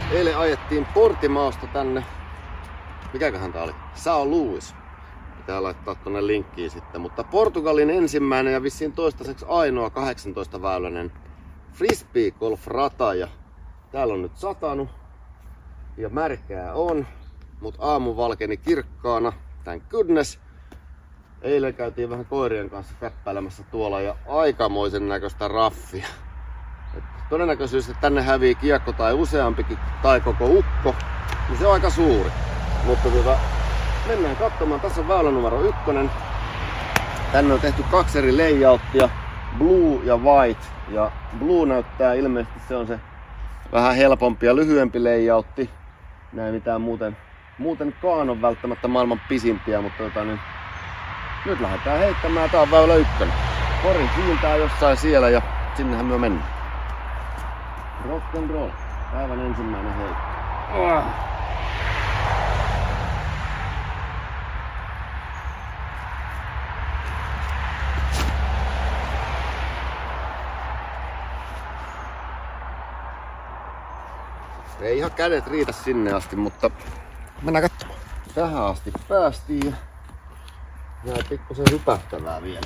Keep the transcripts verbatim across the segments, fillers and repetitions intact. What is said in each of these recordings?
Eilen ajettiin Portimaosta tänne. Mikäköhän tää oli? São Luís. Pitää laittaa tonne linkkiin sitten. Mutta Portugalin ensimmäinen ja vissiin toistaiseksi ainoa kahdeksantoista väyläinen frisbee golf rata. Ja täällä on nyt satanut. Ja märkää on. Mut aamu valkeni kirkkaana. Thank goodness. Eilen käytiin vähän koirien kanssa käppäilemässä tuolla ja aikamoisen näköistä raffia. Et todennäköisyys, että tänne hävii kiekko tai useampikin tai koko ukko, niin se on aika suuri. Mutta tuota, mennään katsomaan. Tässä on väylä numero ykkönen. Tänne on tehty kaksi eri layouttia, blue ja white. Ja blue näyttää ilmeisesti se on se vähän helpompi ja lyhyempi layoutti. Näin mitään muuten, muutenkaan on välttämättä maailman pisimpiä, mutta tota, niin nyt lähdetään heittämään. Tää on väylä ykkönen. Kori kiiltää jossain siellä ja sinnehän me mennään. Rock and roll. Päivän ensimmäinen heitto. Oh. Ei ihan kädet riitä sinne asti, mutta mennään katsomaan. Tähän asti päästiin ja jää pikkusen hypähtävää vielä.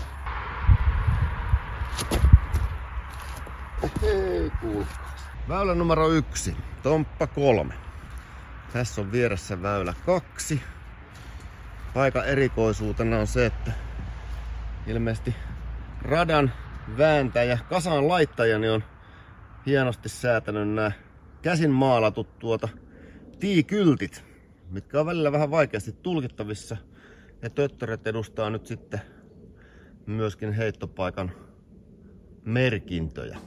Hei, kuulkaas. Väylä numero yksi, Tomppa kolme. Tässä on vieressä väylä kaksi. Paikan erikoisuutena on se, että ilmeisesti radan vääntäjä, kasan laittaja, on hienosti säätänyt nämä käsin maalatut tuota tiikyltit, mitkä on välillä vähän vaikeasti tulkittavissa. Ja töttörät edustaa nyt sitten myöskin heittopaikan merkintöjä.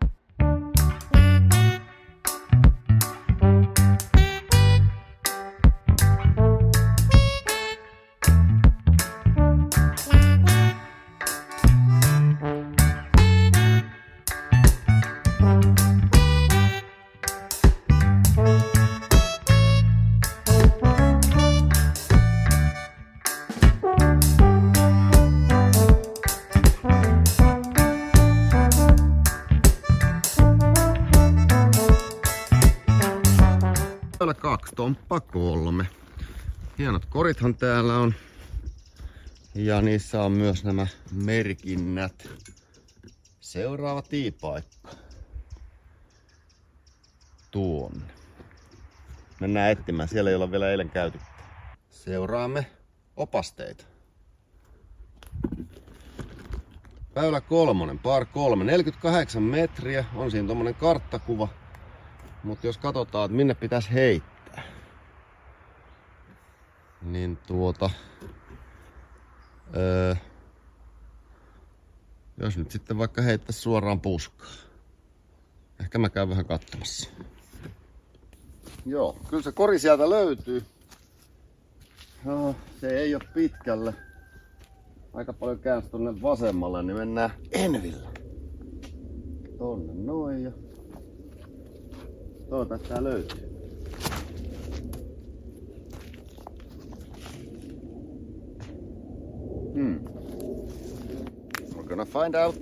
Väylä kaksi, Tomppa kolme. Hienot korithan täällä on. Ja niissä on myös nämä merkinnät. Seuraava tiipaikka. Tuonne. Mennään etsimään, siellä ei olla vielä eilen käyty. Seuraamme opasteita. Väylä kolmonen, par kolme, neljäkymmentäkahdeksan metriä. On siinä tommonen karttakuva. Mutta jos katsotaan, että minne pitäisi heittää, niin tuota, öö, jos nyt sitten vaikka heittäisi suoraan puskaan. Ehkä mä käyn vähän katsomassa. Joo, kyllä se kori sieltä löytyy. No, se ei ole pitkälle. Aika paljon käänsi tonne vasemmalle, niin mennään Envillä. Tonne noin ja toivottavasti tää löytyy. Hmm. We're gonna find out.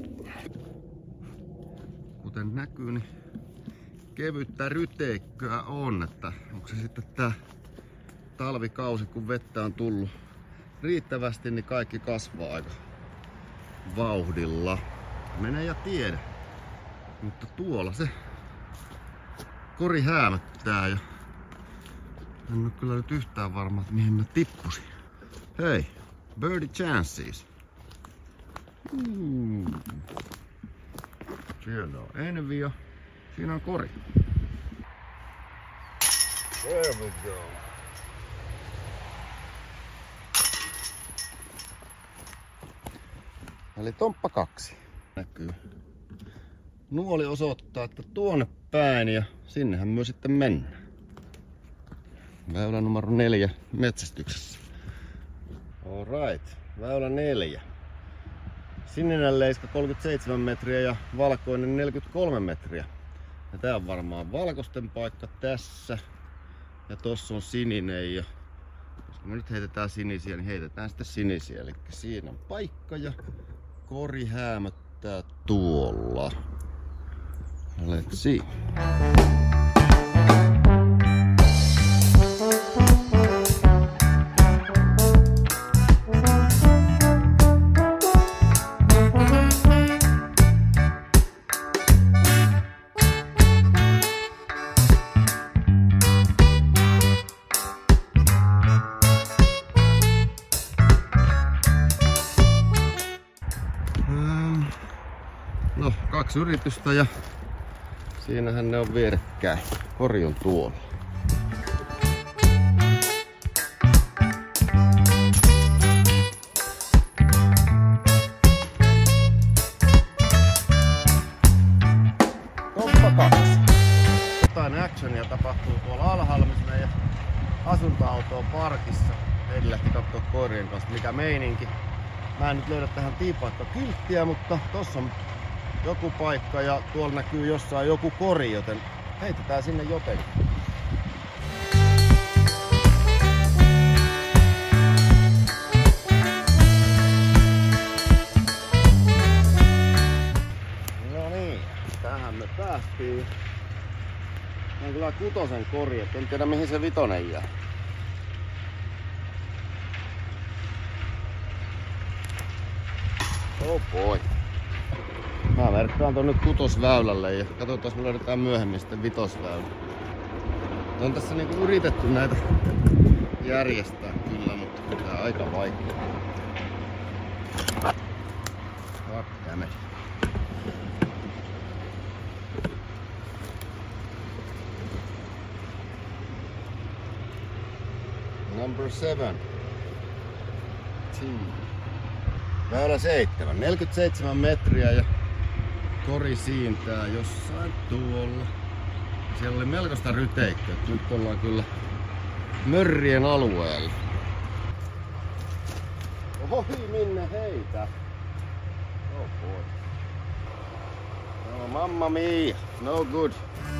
Kuten näkyy, niin kevyttä ryteikköä on, että onko se sitten tää talvikausi, kun vettä on tullut riittävästi, niin kaikki kasvaa aika vauhdilla. Mene ja tiedä. Mutta tuolla se kori häämöttää ja en ole kyllä nyt yhtään varma, että mihin mä tippusin. Hei, birdie chances. Hmm. Siellä on Envi ja siinä on kori. There we go. Eli Tomppa kaksi näkyy. Nuoli osoittaa, että tuonne päin ja sinnehän myös sitten mennään. Väylä numero neljä metsästyksessä. Alright, väylä neljä. Sininen leiska kolmekymmentäseitsemän metriä ja valkoinen neljäkymmentäkolme metriä. Ja tää on varmaan valkoisten paikka tässä. Ja tossa on sininen ja jos me nyt heitetään sinisiä, niin heitetään sitten sinisiä. Eli siinä on paikka ja kori häämöttää tuolla. Let's see. kaksi yritystä ja siinähän ne on vierekkäin. Kori on tuolla. Toppa kaksi. Jotain actionia tapahtuu tuolla alhaalla, missä meidän asuntoauto on parkissa. Heidi lähti kattoo koirien kanssa, mikä meininki. Mä en nyt löydä tähän tiipaikkakylttiä, mutta tossa on joku paikka ja tuolla näkyy jossain joku kori, joten heitetään sinne jotenkin. No niin, tähän me päästiin. On kyllä kutosen kori, et en tiedä mihin se vitonen jää. Oh boy. Mä merkkaan ton nyt kutosväylälle ja katsotaan, me löydetään myöhemmin sitten vitosväylä. On tässä niinku yritetty näitä järjestää kyllä, mutta tää on aika vaikea. Goddammit. Number seven. T. Väylä seitsemän. neljäkymmentäseitsemän metriä ja kori siintää jossain tuolla. Siellä oli melkoista ryteikköä. Nyt ollaan kyllä mörrien alueella. Ohi minne heitä. Oh boy. No mamma mia. No good.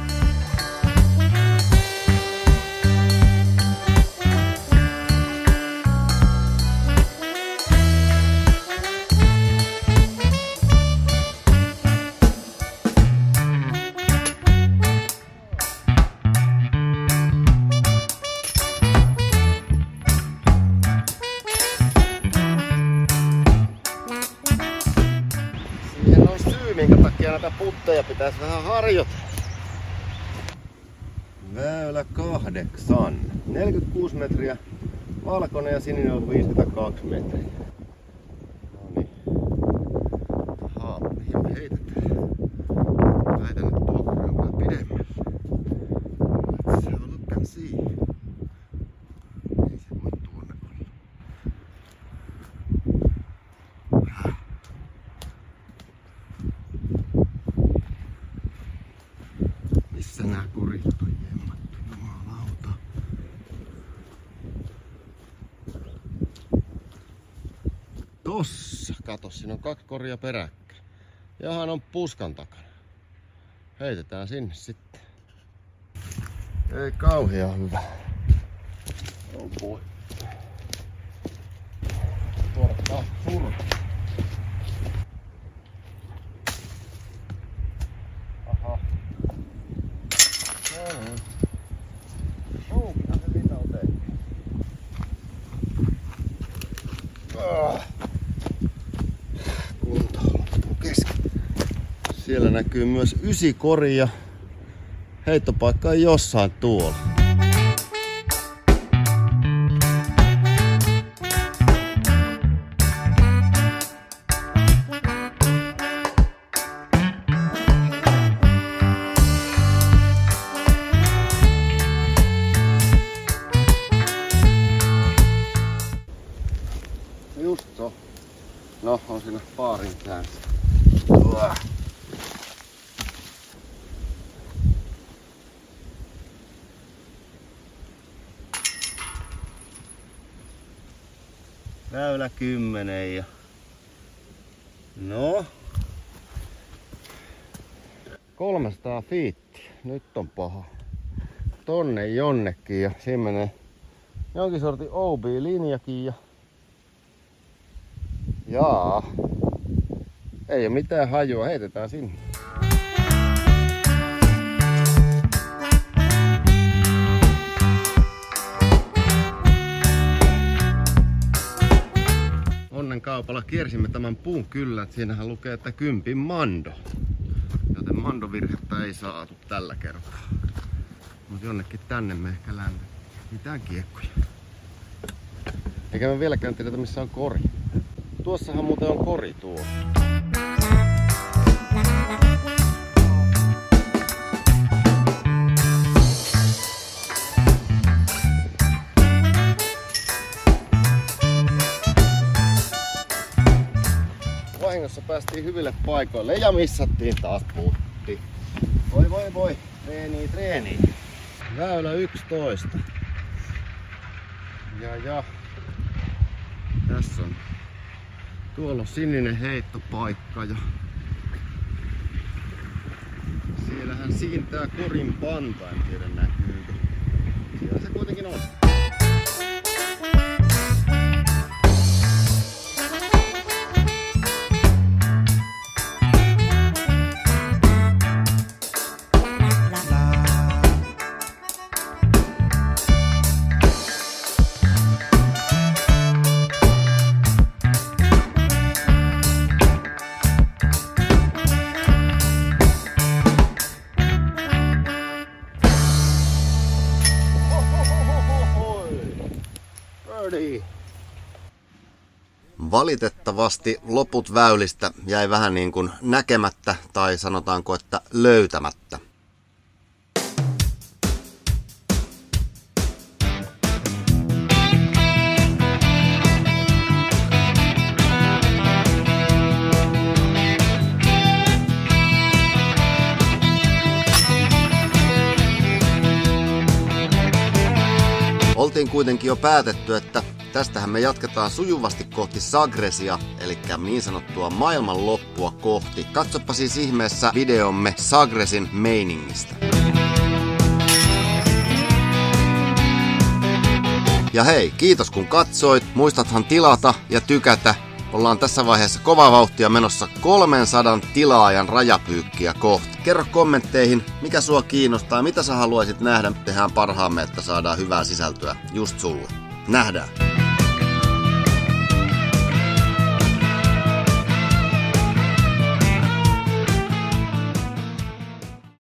Minkä takia näitä putteja pitäisi vähän harjoitella. Väylä kahdeksan. neljäkymmentäkuusi metriä. Valkoinen ja sininen on viisikymmentäkaksi metriä. Noniin. Ahaa, mihin me heitetään? Lähetän nyt tuo kori vähän pidemmälle. Let's have a look and see. Ei se voi tuonne olla. Missä nää korit on jemmattu, jumalauta. Tossa, kato, siinä on kaksi koria peräkkäin. Jahan on puskan takana. Heitetään sinne sitten. Ei kauhean hyvä. Oh boy. Tuoda taas surra. Aha. Oh, mitä se siitä on tehty? Ah. Kunto loppuu kesken. Siellä näkyy myös ysikori ja heittopaikka on jossain tuolla. Just so. No, on siinä paarin käänsi. Uah. Väylä kymmenen ja... No... kolmesataa fiittiä. Nyt on paha. Tonne jonnekin ja siinä menee jonkin sortin O B-linjakin ja... Jaa. Ei oo mitään hajua, heitetään sinne. Onnen kaupalla kiersimme tämän puun kyllä, että siinähän lukee, että kympin mando. Joten mandovirhettä ei saatu tällä kertaa. Mut jonnekin tänne me ehkä lähdetään. Mitään kiekkoja. Eikä me vieläkään tiedetä missä on kori. Tuossahan muuten on kori tuo. Vahingossa päästiin hyville paikoille ja missattiin taas putti. Voi voi voi, treeni treeni. Väylä yksitoista. Ja ja. Tässä on. Tuolla on sininen heittopaikka ja siellähän siintää korin panta, en tiedä näkyykö. Siellä se kuitenkin on. Valitettavasti loput väylistä jäi vähän niin kuin näkemättä tai sanotaanko, että löytämättä. Oltiin kuitenkin jo päätetty, että tästähän me jatketaan sujuvasti kohti Sagresia, eli niin sanottua maailman loppua kohti. Katsoppa siis ihmeessä videomme Sagresin meiningistä. Ja hei, kiitos kun katsoit. Muistathan tilata ja tykätä. Ollaan tässä vaiheessa kovaa vauhtia menossa kolmensadan tilaajan rajapyykkiä kohti. Kerro kommentteihin, mikä sua kiinnostaa, mitä sä haluaisit nähdä. Tehdään parhaamme, että saadaan hyvää sisältöä just sulle. Nähdään!